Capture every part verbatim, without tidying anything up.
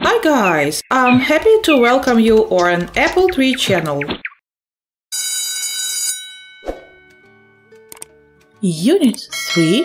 Hi guys, I'm happy to welcome you on Apple Tree channel. Unit three,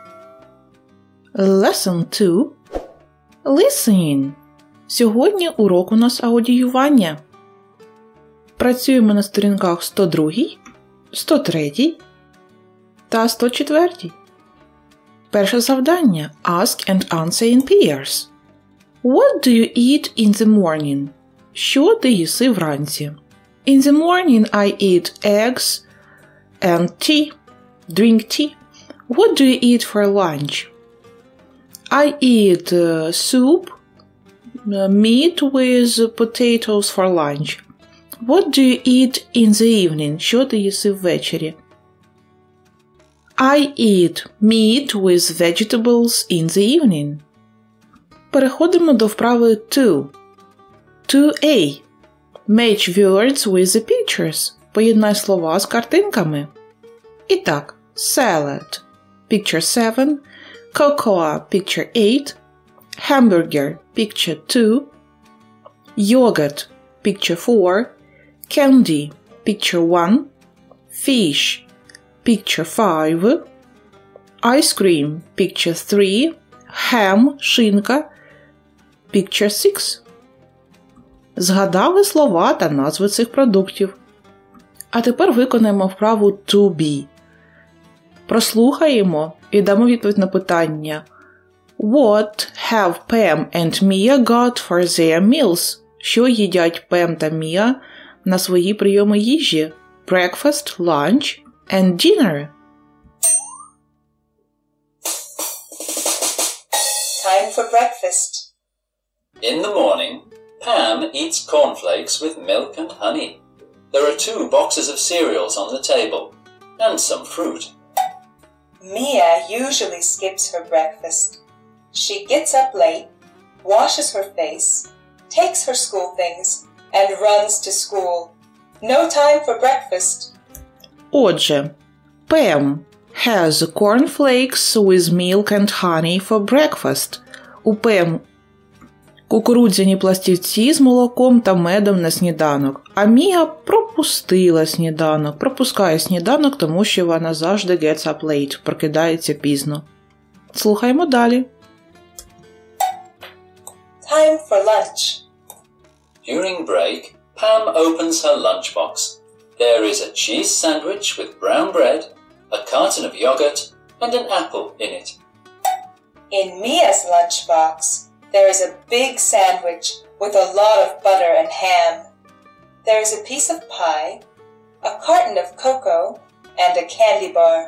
Lesson two, Listening. Сьогодні урок у нас аудіювання. Працюємо на сторінках сто два, сто три та сто чотири. Перше завдання. Ask and answer in pairs. What do you eat in the morning? Що ти їси вранці? In the morning I eat eggs and tea. Drink tea. What do you eat for lunch? I eat uh, soup, uh, meat with potatoes for lunch. What do you eat in the evening? Що ти їси ввечері? I eat meat with vegetables in the evening. Переходимо до вправи two. two A. Match words with the pictures. Поєднай слова з картинками. І так, salad, picture seven, cocoa, picture eight, hamburger, picture two, yogurt, picture four, candy, picture one, fish, picture five, ice cream, picture three, ham, шинка, picture six. Згадали слова та назви цих продуктів. А тепер виконаємо вправу two B. Прослухаємо і дамо відповідь на питання. What have Pam and Mia got for their meals? Що їдять Пем та Мія на свої прийоми їжі? Breakfast, lunch and dinner. Time for breakfast. In the morning, Pam eats cornflakes with milk and honey. There are two boxes of cereals on the table, and some fruit. Mia usually skips her breakfast. She gets up late, washes her face, takes her school things, and runs to school. No time for breakfast. Отже, Pam has cornflakes with milk and honey for breakfast. У Пем кукурудзяні пластівці з молоком та медом на сніданок. А Мія пропустила сніданок. Пропускає сніданок, тому що вона завжди gets up late, прокидається пізно. Слухаємо далі. Time for lunch. During break, Pam opens her lunchbox. There is a cheese sandwich with brown bread, a carton of yogurt, and an apple in it. In Mia's lunchbox, there is a big sandwich with a lot of butter and ham. There is a piece of pie, a carton of cocoa, and a candy bar.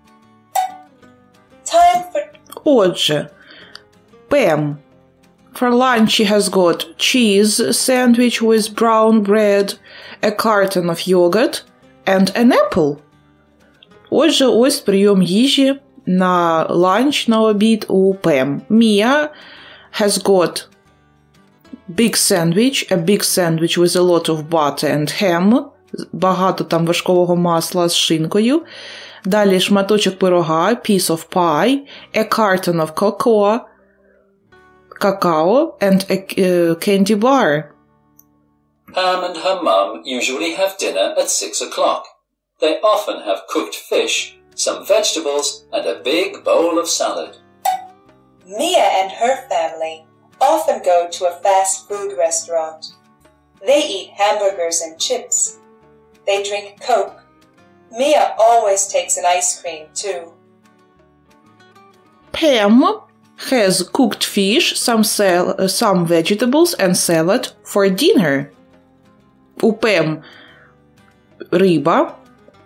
Time for... Отже, Pam. For lunch she has got cheese sandwich with brown bread, a carton of yogurt and an apple. Отже, ось прийом їжі на ланч, на обід у Пем. Mia has got big sandwich, a big sandwich with a lot of butter and ham. Багато там вершкового масла з шинкою. Далі шматочок пирога, piece of pie, a carton of cocoa, cacao, and a uh, candy bar. Pam and her mum usually have dinner at six o'clock. They often have cooked fish, some vegetables, and a big bowl of salad. Mia and her family often go to a fast food restaurant. They eat hamburgers and chips. They drink Coke. Mia always takes an ice cream, too. Pam has cooked fish, some, sal- some vegetables and salad for dinner. У Пем риба,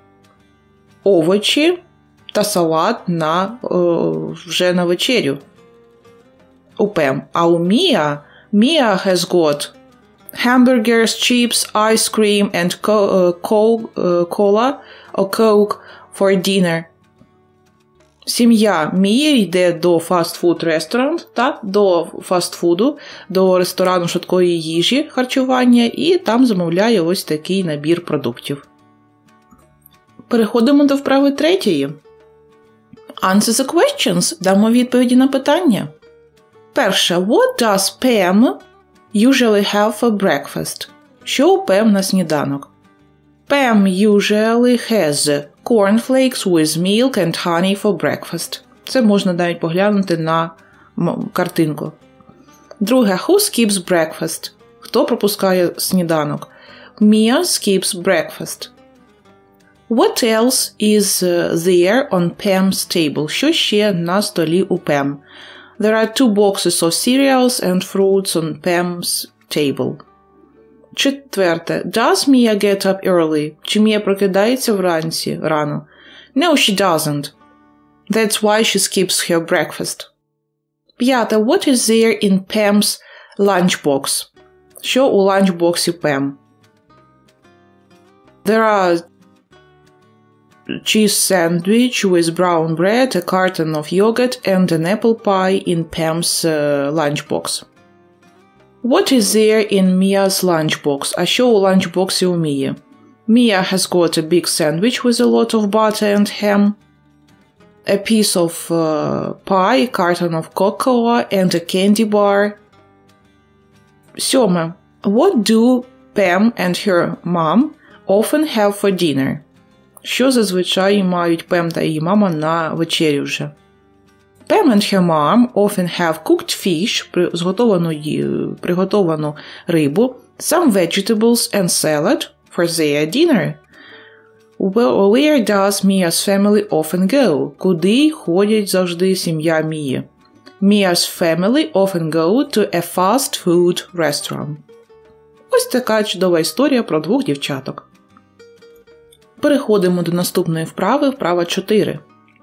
овочі та салат на, о, вже на вечерю. У Пем. А у Mia, Mia has got hamburgers, chips, ice cream and co- uh, co- uh, cola or Coke for dinner. Сім'я Мії йде до фастфуд ресторан, та до фастфуду, до ресторану швидкої їжі, харчування, і там замовляє ось такий набір продуктів. Переходимо до вправи третьої. Answer the questions. Дамо відповіді на питання. Перше. What does Pam usually have for breakfast? Що у Пем на сніданок? Pam usually has cornflakes with milk and honey for breakfast. Це можна навіть поглянути на картинку. Друге, who skips breakfast? Хто пропускає сніданок? Mia skips breakfast. What else is there on Pam's table? Що ще на столі у Pam? There are two boxes of cereals and fruits on Pam's table. Четверте. Does Mia get up early? Чи Мія прокидається вранці, рано? No, she doesn't. That's why she skips her breakfast. П'яте. What is there in Pam's lunchbox? Що у ланчбоксі Pam? There are cheese sandwich with brown bread, a carton of yogurt and an apple pie in Pam's uh, lunchbox. What is there in Mia's lunchbox? А що у ланчбоксі у Мії? Mia has got a big sandwich with a lot of butter and ham, a piece of uh, pie, a carton of cocoa and a candy bar. Сьоме. What do Pam and her mom often have for dinner? Що зазвичай мають Пем та її мама на вечерю вже? Pam and her mom often have cooked fish, приготовану, приготовану рибу, some vegetables and salad for their dinner. Where, where does Mia's family often go? Куди ходять завжди сім'я Мії? Mia's family often go to a fast food restaurant. Ось така чудова історія про двох дівчаток. Переходимо до наступної вправи, вправа чотири.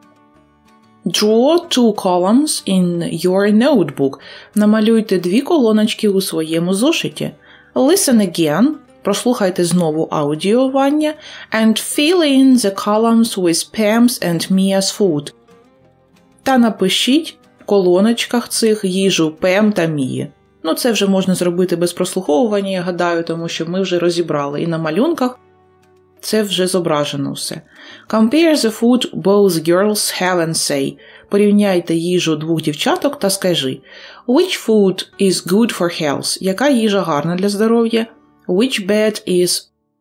Draw two columns in your notebook. Намалюйте дві колоночки у своєму зошиті. Listen again. Прослухайте знову аудіювання. And fill in the columns with Pam's and Mia's food. Та напишіть в колоночках цих їжу Пем та Мії. Ну, це вже можна зробити без прослуховування, я гадаю, тому що ми вже розібрали. І на малюнках це вже зображено все. Compare the food both girls have and say. Порівняйте їжу двох дівчаток та скажи. Which food is good for health? Яка їжа гарна для здоров'я? Which bad is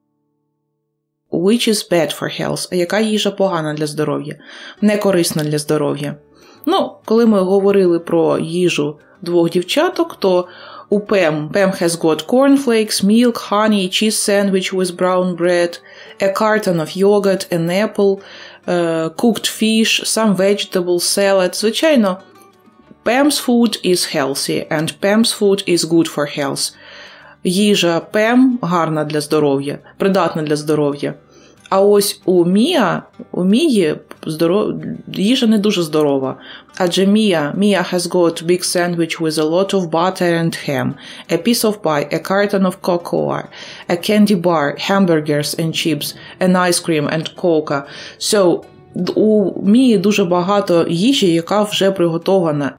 Which is bad for health? А яка їжа погана для здоров'я? Не корисна для здоров'я. Ну, коли ми говорили про їжу двох дівчаток, то у Pam, Pam has got cornflakes, milk, honey, cheese sandwich with brown bread, a carton of yogurt, an apple, uh, cooked fish, some vegetables, salad. Звичайно, Pam's food is healthy and Pam's food is good for health. Їжа Pam гарна для здоров'я, придатна для здоров'я. А ось у Мія, у Мії здоров... їжа не дуже здорова. Адже Мія, Mia has got big sandwich with a lot of butter and ham, a piece of pie, a carton of cocoa, a candy bar, hamburgers and chips, an ice cream and coca. So, у Мії дуже багато їжі, яка вже приготована.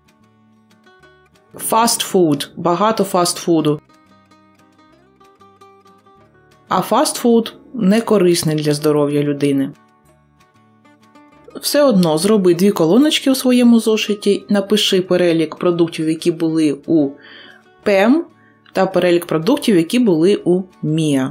Fast food, багато фастфуду. А фастфуд не корисний для здоров'я людини. Все одно зроби дві колоночки у своєму зошиті, напиши перелік продуктів, які були у Pam, та перелік продуктів, які були у Mia.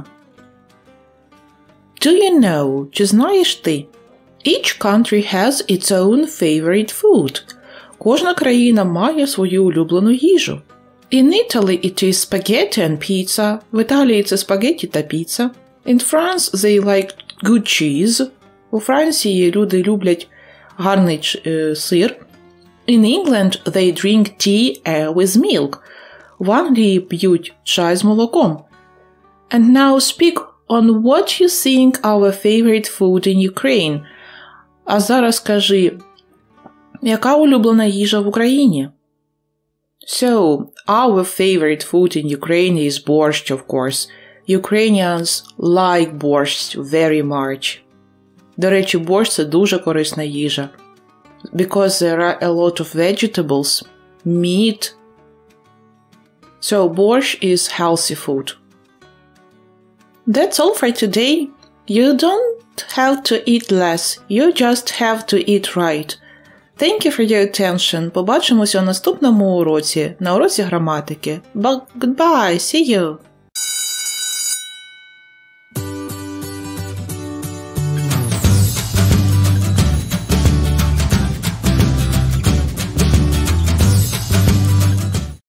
Do you know? Чи знаєш ти? Each country has its own favorite food. Кожна країна має свою улюблену їжу. In Italy it is spaghetti and pizza. В Італії це спагетті та піца. In France they like good cheese. У Франції люди люблять гарний е, сир. In England they drink tea uh, with milk. В Англії п'ють чай з молоком. And now speak on what you think our favorite food in Ukraine. А зараз скажи, яка улюблена їжа в Україні? So, our favorite food in Ukraine is borscht, of course. Ukrainians like borscht very much. До речі, борщ – це дуже корисна їжа. Because there are a lot of vegetables, meat. So, borscht is healthy food. That's all for today. You don't have to eat less. You just have to eat right. Thank you for your attention. Побачимося у наступному уроці, на уроці граматики. Goodbye, see you!